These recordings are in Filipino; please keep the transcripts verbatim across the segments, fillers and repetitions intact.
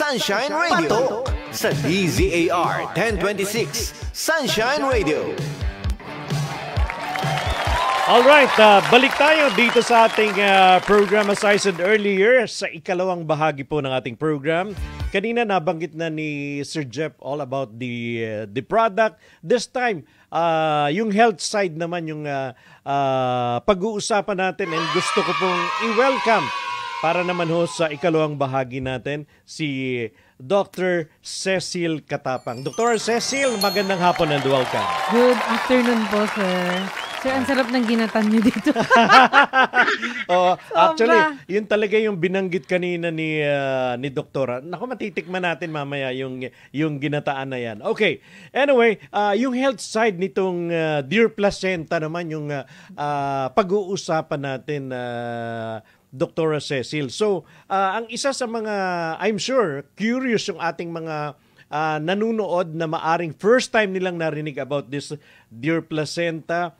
Sunshine Radio sa D Z A R ten twenty-six Sunshine Radio. Alright, uh, balik tayo dito sa ating uh, program as I said earlier, sa ikalawang bahagi po ng ating program. Kanina nabanggit na ni Sir Jeff all about the uh, the product. This time, uh, yung health side naman yung uh, uh, pag-uusapan natin, and gusto ko pong i-welcome para naman ho sa ikalawang bahagi natin si Doctor Cecil Katapang. Doctor Cecil, magandang hapon and welcome. Good afternoon po, sir. Sir, ang sarap ng ginatan niyo dito. Oh, actually, yun talaga yung binanggit kanina ni uh, ni Doktora. Naku, matitikman natin mamaya yung yung ginataan na yan. Okay. Anyway, uh, yung health side nitong uh, Dear Placenta naman yung uh, uh, pag-uusapan natin, uh, Doktora Cecil. So, uh, ang isa sa mga, I'm sure, curious yung ating mga uh, nanunood na maaring first time nilang narinig about this Dear Placenta.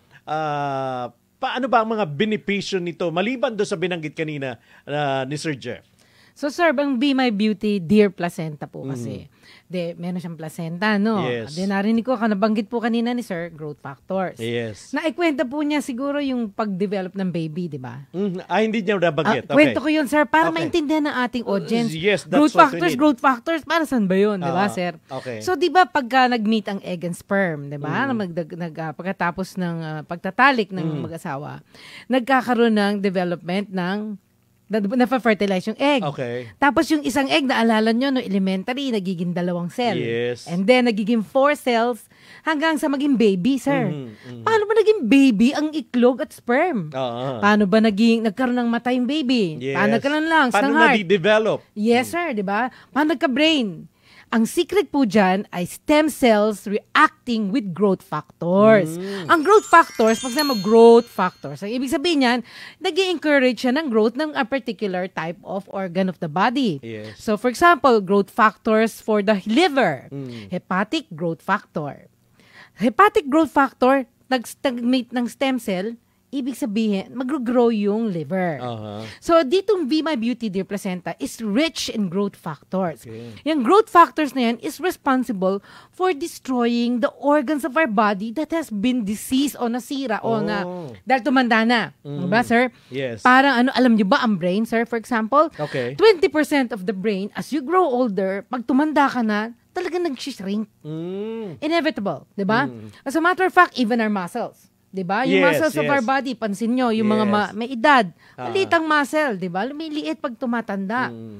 Uh, paano ba ang mga benepisyo nito maliban doon sa binanggit kanina uh, ni Sir Jeff? So, sir, ang Be My Beauty Dear Placenta po kasi. Mm. De, meron siyang placenta, no? Yes. De, narinig ko, nabanggit po kanina ni sir, growth factors. Yes. Naikwenta po niya siguro yung pag-develop ng baby, di ba? Mm, ah, hindi niya nabanggit. Ah, okay. Kwento ko yun, sir, para okay. maintindihan ng ating audience. Uh, yes, that's growth what factors, we need. growth factors, para saan ba yun, di ba, Uh, sir? okay. So, di ba, pagka nag-meet ang egg and sperm, di ba? Mm. Nag, nag, uh, pagkatapos ng uh, pagtatalik ng mm. mag-asawa, nagkakaroon ng development ng na-fertilize yung egg. Okay. Tapos yung isang egg, naalala nyo, no, elementary, nagiging dalawang cell. Yes. And then, nagiging four cells hanggang sa maging baby, sir. Mm-hmm, mm-hmm. Paano ba naging baby ang iklog at sperm? Uh-huh. Paano ba naging, nagkaroon ng mata yung baby? Yes. Paano nagkaroon ng lungs, Paano ng heart? na-develop? Yes, sir, di ba? Paano nagka-brain? Ang secret po dyan ay stem cells reacting with growth factors. Mm. Ang growth factors, pag naman growth factors, ang ibig sabihin yan, nag-i-encourage siya ng growth ng a particular type of organ of the body. Yes. So, for example, growth factors for the liver, Mm. hepatic growth factor. Hepatic growth factor, nag-stagnate ng stem cell, ibig sabihin, mag-grow yung liver. Uh-huh. So, ditong Be My Beauty Dear Placenta is rich in growth factors. Okay. Yung growth factors na yan is responsible for destroying the organs of our body that has been diseased o nasira Oh. o na dahil tumanda na. Mm. Diba, sir? Yes. Parang ano, alam nyo ba ang brain, sir? For example, Okay. twenty percent of the brain, as you grow older, pag tumanda ka na, talagang nag-shrink. Mm. Inevitable. Diba? Mm. As a matter of fact, even our muscles. 'Di ba? Yung Yes, muscles of yes. our body, pansin nyo, yung mga Yes. ma- may edad, Ah. maliit ang muscle, 'di ba? Lumiliit pag tumatanda. Mm.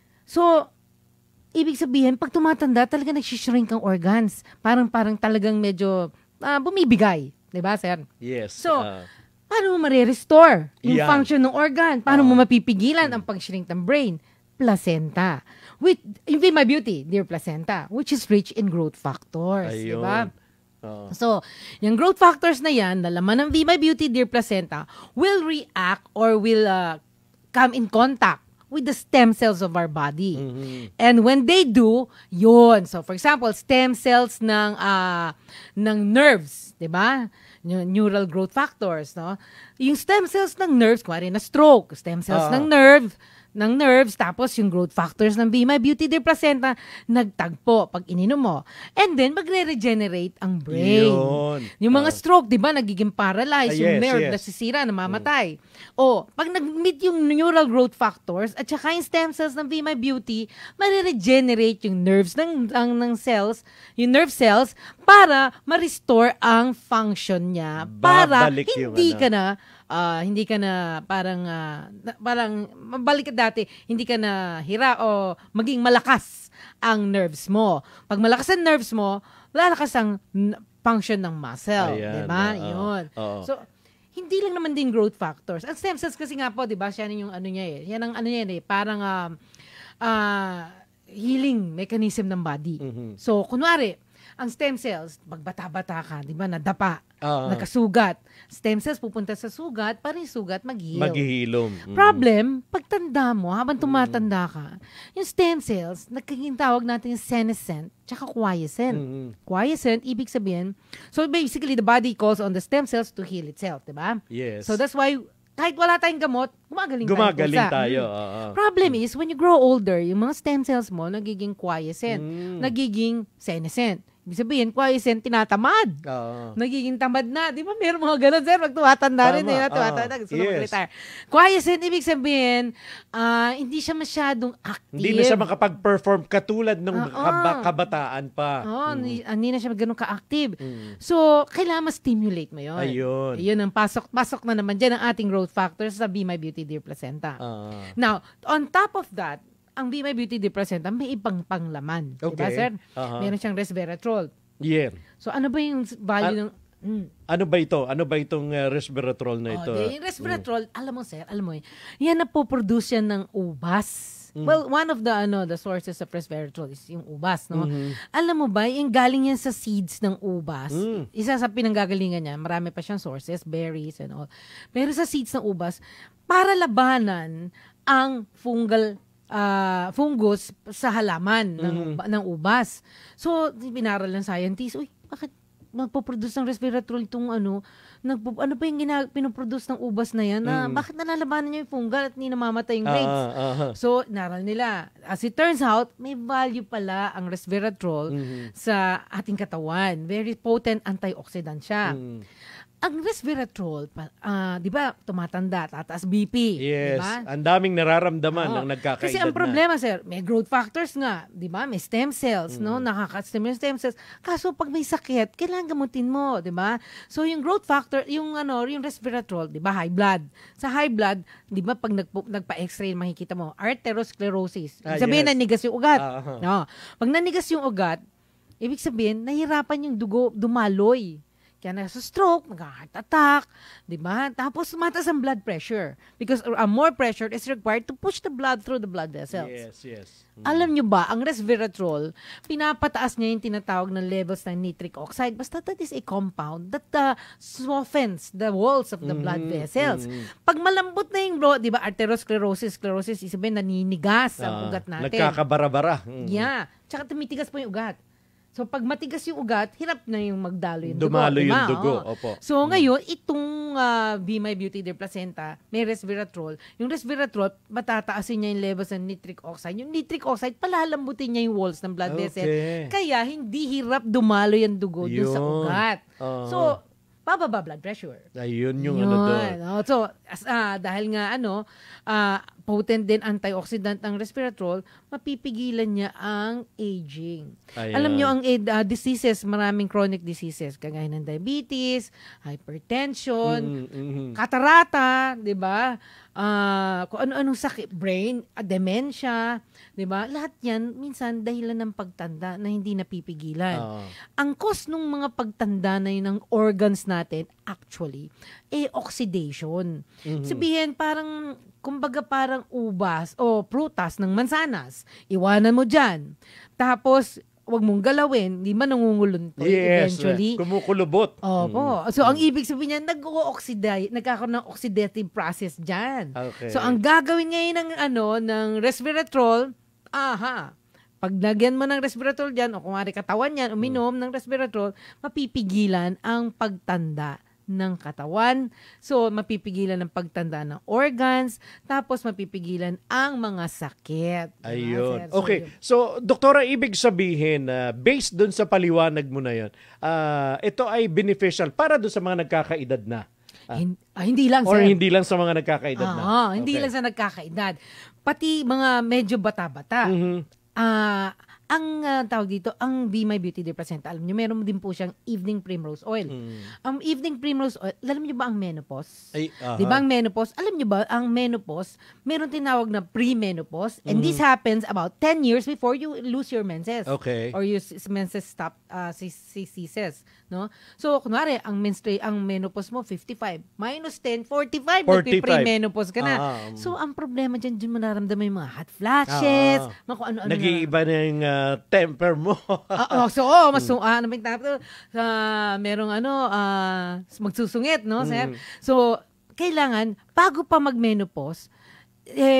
So, ibig sabihin, pag tumatanda, talaga nag-shrink ang organs. Parang parang talagang medyo ah, bumibigay, 'di ba, sir? Yes. So, uh, paano mo ma-restore yung Yan. function ng organ? Paano Ah. mo mapipigilan ang pag-shrink ng brain? Placenta. With, yung Be My Beauty, Dear Placenta, which is rich in growth factors, 'di ba? ayun. Uh, So, yung growth factors na yan, na laman ng Be My Beauty Dear Placenta, will react or will uh, come in contact with the stem cells of our body. mm-hmm. And when they do, yun. So, for example, stem cells ng uh, ng nerves, di ba? Neural growth factors, no? Yung stem cells ng nerves, kuwari na stroke, stem cells Ah. ng nerve, ng nerves, tapos yung growth factors ng Be My Beauty Dear Placenta, nagtagpo pag ininom mo. And then, magre-regenerate ang brain. Yun. Yung mga Ah. stroke, di ba, nagiging Ah, paralyzed, yung yes, nerve yes. nasisira, namamatay. O, pag nag-meet yung neural growth factors, at saka yung stem cells ng Be My Beauty, mariregenerate yung nerves ng, ng, ng cells, yung nerve cells, para ma-restore ang function niya. Para Babalik yung hindi ano. ka na, ah, hindi ka na parang, ah, na- parang, mabalik ka dati, hindi ka na hira o maging malakas ang nerves mo. Pag malakas ang nerves mo, lalakas ang n- function ng muscle. Ayan, Diba? oo, Yun. oo. So, hindi lang naman din growth factors. Ang stem cells kasi nga po, di ba, siya yung ano niya eh. Yan ang ano niya eh, parang um, ah, healing mechanism ng body. Mhm. So, kunwari, ang stem cells, pag bata-bata ka, di ba, nadapa, Ah. nagkasugat. Stem cells pupunta sa sugat, para yung sugat mag-heal. Maghihilom. Mm. Problem, pag tanda mo, habang tumatanda ka, yung stem cells, nagkaging tawag natin yung senescent, tsaka quiescent. Mhm. Quiescent, ibig sabihin, so basically, the body calls on the stem cells to heal itself, di ba? Yes. So that's why kahit wala tayong gamot, gumagaling, Gumagaling tayo. tayo. Mm. oo. Problem is, when you grow older, yung mga stem cells mo, nagiging quiescent, Mm. nagiging senescent. Ibig sabihin, quiescent, tinatamad. Oo. Nagiging tamad na. Di ba meron mga ganun, sir? Pag tumatanda rin, Tama. eh, tumatanda, Ah, gusto na yes. mag-retire. Quiescent, ibig sabihin, ah, hindi siya masyadong active. Hindi na siya makapag-perform katulad ng Oo. kaba- kabataan pa. Oo, Mm. hindi, hindi na siya ganun ka-active. Mm. So, kailangan ma-stimulate mo yun. Ayun. Yun ang pasok, pasok na naman dyan ang ating growth factors sa Be My Beauty Dear Placenta. Ah. Now, on top of that, ang Be My Beauty Dear Placenta, may ibang panglaman. Diba, Okay. sir? Aha. Meron siyang resveratrol. Yeah. So, ano ba yung value ng... Mm. Ano ba ito? Ano ba itong uh, resveratrol na ito? Oh, yung resveratrol, alam mo, sir, alam mo, yan na po-produce yan ng ubas. Mm. Well, one of the ano the sources of resveratrol is yung ubas, no? Mhm. Alam mo ba, yung galing yan sa seeds ng ubas. Mm. Isa sa pinanggagalingan niya, marami pa siyang sources, berries and all. Pero sa seeds ng ubas, para labanan ang fungal ah, fungus sa halaman ng, Mhm. ng ubas. So, binaral ng scientist, uy, bakit nagpo-produce ng resveratrol itong ano, nagpo, ano pa yung gina, pinoproduce ng ubas na yan? Na, Mm. bakit nalalabanan niya yung fungal at hindi namamatay yung grapes? Ah, aha. So, naral nila. As it turns out, may value pala ang resveratrol Mhm. sa ating katawan. Very potent antioxidant siya. Mm. Ang resveratrol, pa- ah, di ba, tumatanda, tataas B P. Di Yes. ba? Ang daming nararamdaman Oo. ng nagkakaedad Kasi ang na. problema, sir, may growth factors nga, 'di ba? May stem cells, no? Mm. Nakaka-stimulate stem cells. Kaso pag may sakit, kailangan gamutin mo, 'di ba? So yung growth factor, yung ano, yung resveratrol, 'di ba? High blood. Sa high blood, 'di ba pag nagpo, nagpa-X-ray makikita mo, arteriosclerosis. Ah, Ibig sabihin yes. nanigas yung ugat. Ah, aha. No. Pag nanigas yung ugat, ibig sabihin nahirapan yung dugo dumaloy. Kaya nasa-stroke, nag-heart attack, di ba? Tapos mataas ang blood pressure. Because uh, more pressure is required to push the blood through the blood vessels. Yes, yes. Mm. Alam nyo ba, ang resveratrol, pinapataas niya yung tinatawag na levels ng nitric oxide. Basta that is a compound that uh, softens the walls of the blood Mhm, vessels. mhm. Pag malambot na yung blood, di ba, arteriosclerosis, sclerosis, isabihin, naninigas ang Ah, ugat natin. Nagkakabara-bara. Mm. Yeah. Tsaka tumitigas po yung ugat. So, pag matigas yung ugat, hirap na yung magdalo yung dugo. Dumalo di ba? yung dugo, Oo. opo. So, ngayon, itong uh, Be My Beauty Dear Placenta, may resveratrol. Yung resveratrol, matataasin niya yung levels ng nitric oxide. Yung nitric oxide, palalambutin niya yung walls ng blood vessel. Okay. Kaya, hindi hirap dumalo yung dugo dun sa Yun. ugat. Oo. So, bababa blood pressure. Ayun yung ano doon. Yun. Oh, so, as, ah, dahil nga ano, ah, potent din antioxidant ang resveratrol, mapipigilan niya ang aging. Ayan. Alam niyo ang uh, diseases, maraming chronic diseases, kagaya ng diabetes, hypertension, Mm, mhm. katarata, 'di ba? Ah, kung ano-anong sakit, brain, ah, dementia, 'di ba? Lahat 'yan minsan dahilan ng pagtanda na hindi napipigilan. Oo. Ang cause ng mga pagtanda na yun ng organs natin, actually, eh, oxidation. Mhm. Sabihin, parang, kumbaga parang ubas o prutas ng mansanas. Iwanan mo dyan. Tapos, wag mong galawin, di ba nangunguluntoy Yes. eventually? Kumukulubot. Opo. So, ang ibig sabihin niyan, nag-o-oxidize, nagkakaroon ng oxidative process dyan. Okay. So, ang gagawin ngayon ng, ano, ng resveratrol, aha, pag lagyan mo ng resveratrol dyan, o kung ari katawan yan, uminom ng resveratrol, mapipigilan ang pagtanda ng katawan. So, mapipigilan ang pagtanda ng organs, tapos mapipigilan ang mga sakit. Diba, Ayun. sir? So, Okay. yun. So, doktora, ibig sabihin, na based dun sa paliwanag mo na yun, ah, ito ay beneficial para dun sa mga nagkakaedad na. Ah, Hin- ah, hindi lang, or sir. hindi lang sa mga nagkakaedad na. Ah, hindi Okay. lang sa nagkakaedad. Pati mga medyo bata-bata. Mhm. Ah, ang ah, tawag dito, ang Be My Beauty Dear Placenta, alam niyo, meron din po siyang evening primrose oil. Mm. Ang evening primrose oil, alam niyo ba ang menopause? Ay, aha. Di ba ang menopause? Alam niyo ba, ang menopause, meron tinawag na pre-menopause, and this happens about ten years before you lose your menses. Mm-hmm. Okay. Or your s- menses stop, uh, ceases. No? So, kunwari, ang menstrua- ang menopause mo, fifty-five. Minus ten, forty-five. forty-five. Nagpi-pre-menopause ka na. Ah, um, So, ang problema dyan, dyan mo naramdaman yung mga hot flashes, Ah. mga kung ano-ano na. Nag-iiba na yung ah, temper mo. Ah, oh, so, oh, mas mm. ano ba yung tapos, uh, merong ano, ah, magsusungit, no, sir? Mm. So, kailangan, bago pa mag-menopause, eh,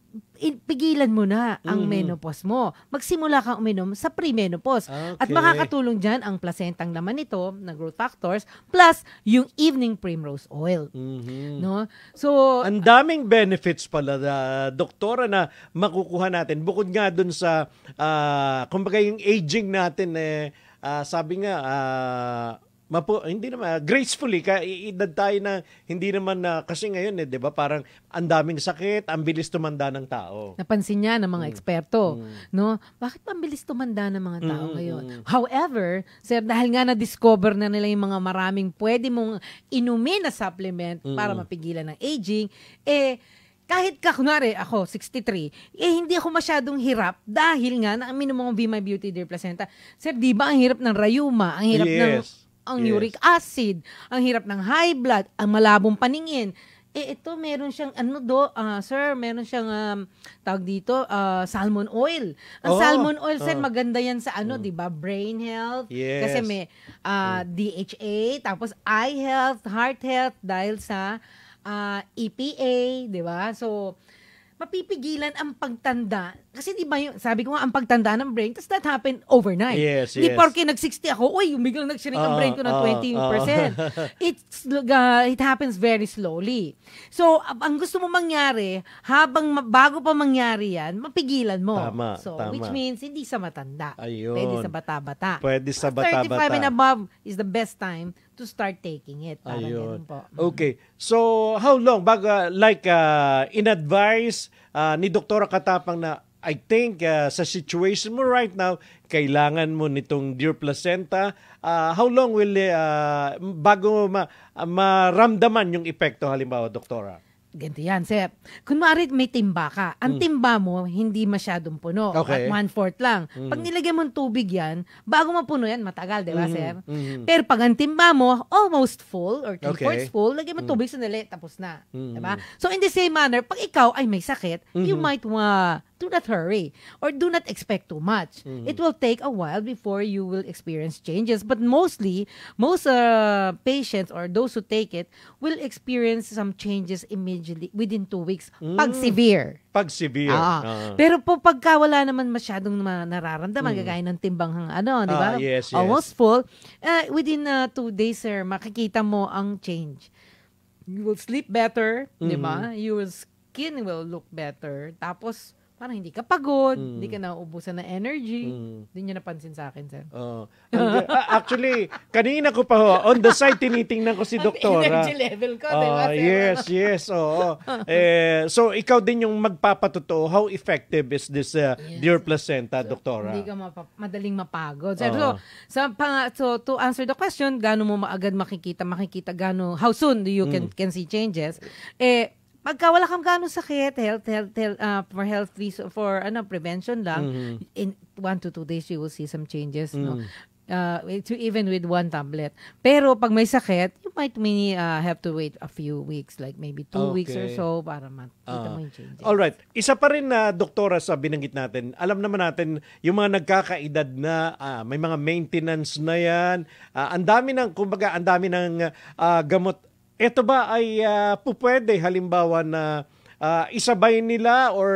pigilan mo na ang Mhm. menopause mo. Magsimula kang uminom sa pre-menopause. At Okay. makakatulong dyan ang placentang laman nito na growth factors plus yung evening primrose oil. Mhm. No? So, Ang daming benefits pala na doktora na makukuha natin bukod nga dun sa ah, kumbaga yung aging natin eh ah, sabi nga ah, mapu, hindi naman ah, gracefully ka iedad tayo na hindi naman na kasi ngayon eh 'di ba parang ang daming sakit, ang bilis tumanda ng tao. napansin niya ng mga Mm. eksperto, Mm. no? Bakit mabilis tumanda ng mga tao Mm, ngayon? mm. However, sir, dahil nga na-discover na nila yung mga maraming pwede mong inumin na supplement para Mm. mapigilan ng aging, eh, kahit ka, kunwari, ako, sixty-three, eh, hindi ako masyadong hirap dahil nga, naaminin mo kong Be My Beauty Dear Placenta. Sir, di ba ang hirap ng rayuma, ang hirap ng Yes. ang Yes. uric acid, ang hirap ng high blood, ang malabong paningin. Eh, ito, meron siyang, ano do, ah, sir, meron siyang, um, tawag dito, ah, salmon oil. Ang Oh, salmon oil, sir, oh. maganda yan sa, ano, di ba, brain health. Yes. Kasi may ah, D H A, tapos eye health, heart health, dahil sa ah, E P A, di ba? So, mapipigilan ang pagtanda. Kasi di ba yung, sabi ko nga, ang pagtanda ng brain, does that happen overnight? Yes, Di yes. porke nag-sixty ako, uy, yung biglang nag-shrink ang Oo, brain ko ng oo, twenty percent. It's, uh, it happens very slowly. So, ab- ang gusto mo mangyari, habang ma- bago pa mangyari yan, mapigilan mo. Tama, so, tama. which means, hindi sa matanda. Ayun. Pwede sa bata-bata. Pwede sa thirty-five and bata-bata. above is the best time to start taking it. Parang Ayun. ganun po. Okay. So, how long? Baga, like, uh, in-advise uh, ni Doktora Katapang na I think uh, sa situation mo right now, kailangan mo nitong Dear Placenta. Uh, how long will, uh, bago ma- maramdaman yung epekto, halimbawa, Doktora? Ganito yan, sir. Kunwari may timba ka. Ang timba mo, hindi masyadong puno. Mm. Okay. At one-fourth lang. Mm. Pag nilagyan mo ng tubig yan, bago mapuno yan, matagal, di ba, Mhm, sir? mhm. Pero pag ang timba mo, almost full or three-fourths Okay. full, lagyan mo ng tubig, sandali, tapos na. Di Mm. ba? So, in the same manner, pag ikaw ay may sakit, you Mhm. might wa do not hurry or do not expect too much. Mhm. It will take a while before you will experience changes. But mostly, most uh, patients or those who take it will experience some changes immediately within two weeks. Pag Mm. severe. Pag severe. Ah. Ah. Pero po pagka wala naman masyadong ma- nararamdaman, gagaya ng timbang hang ano, di ba? Ah, yes, yes. Almost full. Uh, within uh, two days, sir, makikita mo ang change. You will sleep better, di ba? Your skin will look better. Tapos, parang hindi ka pagod, Mm. hindi ka nauubusan ng energy. Mm. Hindi niyo napansin sa akin, sir. Oh. Ang- ah, actually, kanina ko pa ho, on the side, tinitingnan ko si Ang Doktora. energy level ko, di ba, Ah, sir? yes, yes, oo. eh, so, ikaw din yung magpapatotoo. How effective is this uh, Yes. Dear Placenta, Doktora? Hindi ka mapa- madaling mapagod. Sir, Oo. so, sa, pang, so, to answer the question, gaano mo maagad makikita, makikita gaano, how soon do you can, Mm. can see changes? Eh, pagka wala kang gaano sakit, health, health, health uh, for health reason, for ano, prevention lang, Mhm. in one to two days, you will see some changes, no? Mm. Uh, to even with one tablet. Pero pag may sakit, you might may, uh, have to wait a few weeks, like maybe two weeks or Okay. so, para makita Ah. mo yung changes. Alright. Isa pa rin na, Doktora, sa binanggit natin, alam naman natin, yung mga nagkakaedad na, ah, may mga maintenance na yan, ah, ang dami ng, kumbaga, ang dami ng ah, gamot. Ito ba ay uh, pupwede, halimbawa na ah, isabay nila or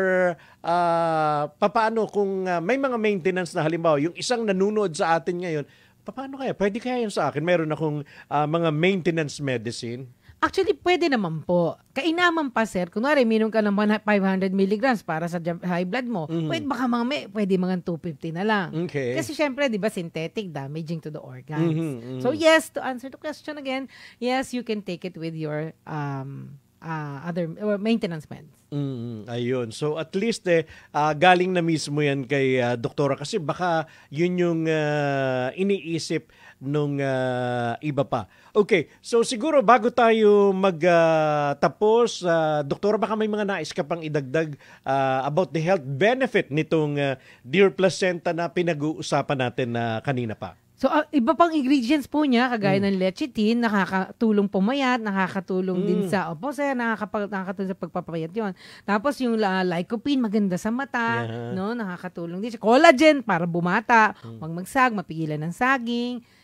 ah, papaano kung ah, may mga maintenance na halimbawa, yung isang nanonood sa atin ngayon, paano kaya? Pwede kaya yun sa akin? Meron akong ah, mga maintenance medicine. Actually, pwede naman po. Kainaman pa, sir. Kunwari, minum ka ng five hundred milligrams para sa jam- high blood mo. Mhm. Pwede baka mga may, pwede mga two fifty na lang. Okay. Kasi syempre, di ba, synthetic, damaging to the organs. Mhm, mhm. So yes, to answer the question again, yes, you can take it with your um uh, other or maintenance meds. Mm, ayun. So at least eh ah, galing na mismo 'yan kay ah, Doktora kasi baka 'yun yung ah, iniisip nung ah, iba pa. Okay, so siguro bago tayo magtapos, Doktora, baka may mga nais ka pang idagdag ah, about the health benefit nitong ah, Dear Placenta na pinag-uusapan natin na kanina pa. So, uh, iba pang ingredients po niya, kagaya Mm. ng lecithin, nakakatulong pumayat, nakakatulong din Mm. sa, opo sir, nakakapag, nakakatulong sa pagpapayat yon. Tapos yung uh, lycopene, maganda sa mata, Yeah. no, nakakatulong din siya. Collagen, para bumata, Mm. huwag magsag, mapigilan ng saging.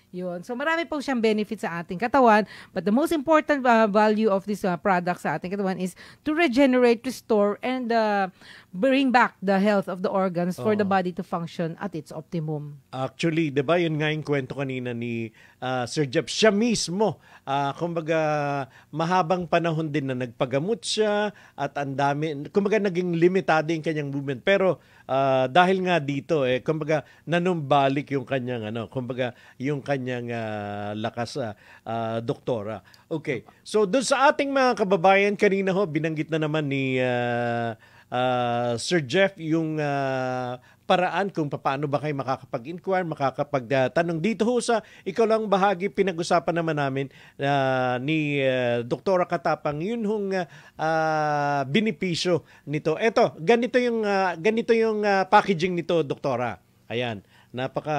Yun. So marami po siyang benefits sa ating katawan, but the most important uh, value of this uh, product sa ating katawan is to regenerate, restore, and uh, bring back the health of the organs for Oo. the body to function at its optimum. Actually, 'di ba, yun nga yung kwento kanina ni uh, Sir Jeff. Siya mismo, uh, kumbaga mahabang panahon din na nagpagamot siya at ang dami, kumbaga naging limitado yung kanyang movement. Pero uh, dahil nga dito eh kumbaga nanumbalik yung kanyang ano, kumbaga yung kanyang uh, lakas uh, uh, doktora. Okay. So doon sa ating mga kababayan kanina ho, binanggit na naman ni uh, uh, Sir Jeff yung uh, paraan kung paano ba kayo makakapag-inquire, makakapag-tanong. Dito ho sa ikaw lang bahagi, pinag-usapan naman namin uh, ni uh, Doktora Katapang, yun hong uh, binipisyo nito. Eto, ganito yung, uh, ganito yung uh, packaging nito, Doktora. Ayan, napaka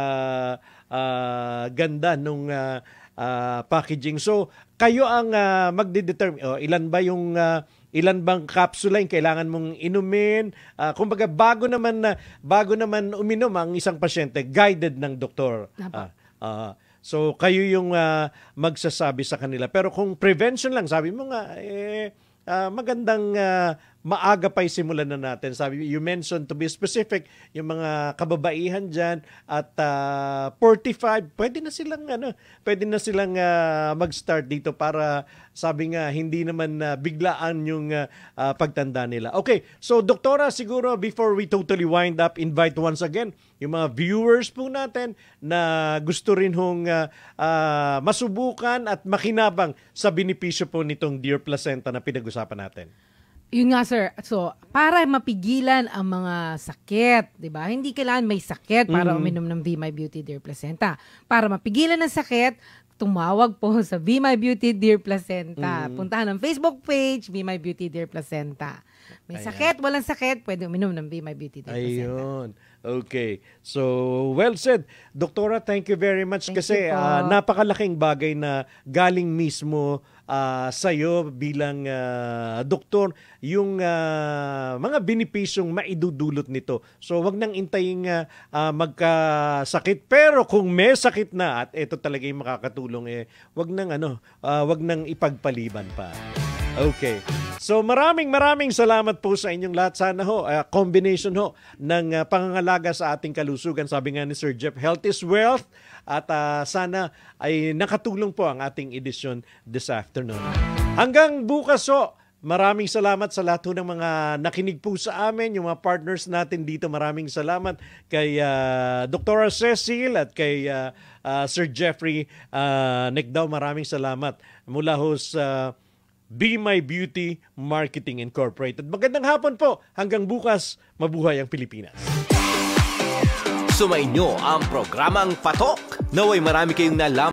uh, ganda nung uh, uh, packaging. So, kayo ang uh, magde-determine, oh, ilan ba yung... Uh, ilan bang kapsula yung kailangan mong inumin? Uh, kumbaga bago naman na bago naman uminom ang isang pasyente, guided ng doktor. Uh, uh, so kayo yung uh, magsasabi sa kanila. Pero kung prevention lang, sabi mo nga eh uh, magandang uh, maaga pa simulan na natin. Sabi, you mentioned, to be specific, yung mga kababaihan dyan at uh, forty-five, pwede na silang, ano, pwede na silang uh, mag-start dito para, sabi nga, hindi naman uh, biglaan yung uh, uh, pagtanda nila. Okay, so Doktora, siguro before we totally wind up, invite once again yung mga viewers po natin na gusto rin hong uh, uh, masubukan at makinabang sa benepisyo po nitong Dear Placenta na pinag-usapan natin. Yun nga, sir. So, para mapigilan ang mga sakit, di ba? Hindi kailangan may sakit para Mm. uminom ng Be My Beauty Dear Placenta. Para mapigilan ang sakit, tumawag po sa Be My Beauty Dear Placenta. Mm. Puntahan ang Facebook page, Be My Beauty Dear Placenta. May Ayan. sakit, walang sakit, pwede uminom ng Be My Beauty Dear Placenta. Ayun. Okay. So, well said. Doktora, thank you very much Thank kasi you po. uh, napakalaking bagay na galing mismo uh, sa'yo bilang uh, doktor yung uh, mga benepisyong maidudulot nito. So, wag nang intayin uh, uh, magkasakit. Pero kung may sakit na at ito talaga yung makakatulong, eh, wag nang, ano, uh, wag nang ipagpaliban pa. Okay. So maraming maraming salamat po sa inyong lahat. Sana ho, uh, combination ho ng uh, pangangalaga sa ating kalusugan. Sabi nga ni Sir Jeff, health is wealth. At uh, sana ay nakatulong po ang ating edisyon this afternoon. Hanggang bukas ho, maraming salamat sa lahat ho ng mga nakinig po sa amin, yung mga partners natin dito. Maraming salamat kay uh, Doktora Cecil at kay uh, uh, Sir Jeffrey uh, Necdao. Maraming salamat mula ho sa Be My Beauty Marketing Incorporated. Magandang hapon po. Hanggang bukas, mabuhay ang Pilipinas. Sumainyo ang programang Patok. Naway marami kayong nalaman